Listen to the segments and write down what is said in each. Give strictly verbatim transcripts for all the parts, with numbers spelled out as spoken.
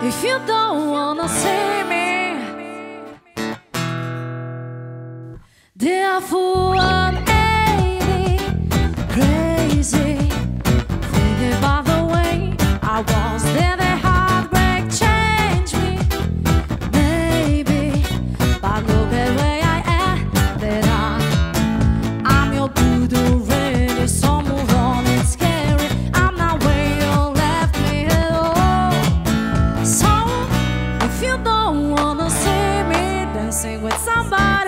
If you don't wanna see me, therefore I'm eighty, crazy, thinking about the way I was there. The heartbreak changed me, maybe, but look at where I am. That I'm, I'm your good already. So move on, it's scary. I'm not where you left me at all. So if you don't wanna see me dancing with somebody,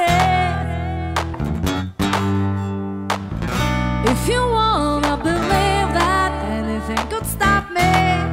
if you wanna believe that anything could stop me,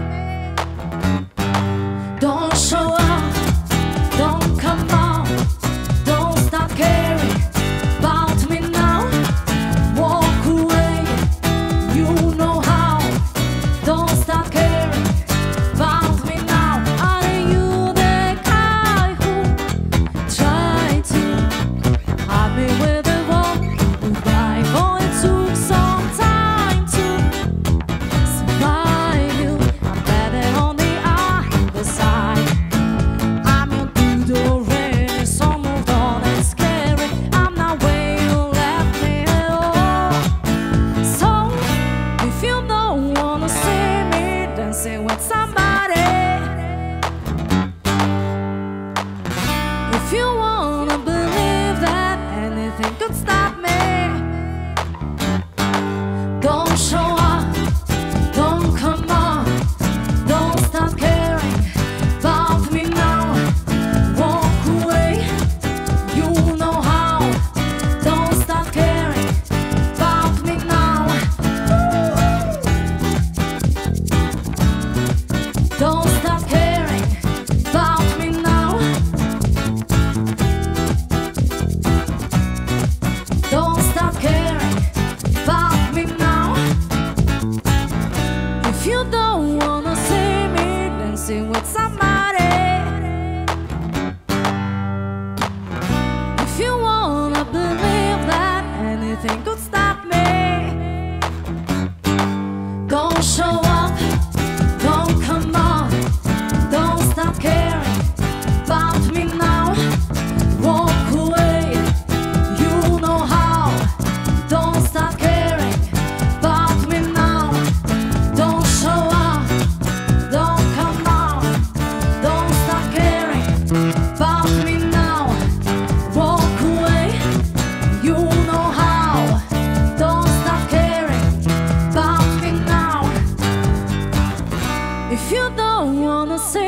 don't show up, don't come on, don't start caring about me now. Walk away, you know how. Don't start caring about me now. Are you the guy who tried to hide me with a wall? Goodbye, boy, it took some time to survive you. I'm better on the other side. I'm your good already, so moved on and scary. I'm not where you left me at all. So if you don't wanna see me dancing with somebody, if you wanna believe that anything could stop me, don't show up, don't come on, don't start caring about me now. Walk away, you know how. Don't start caring about me now. Don't start caring about me now. Don't start caring about me now. If you don't wanna see me dancing with somebody, if you wanna believe that anything could stop me, don't show up, don't come on, don't start caring about me now. Walk away, you know how. Don't start caring about me now. Don't show up, don't come on, don't start caring about me now. Walk away, you know how. Don't start caring about me now. If you don't wanna see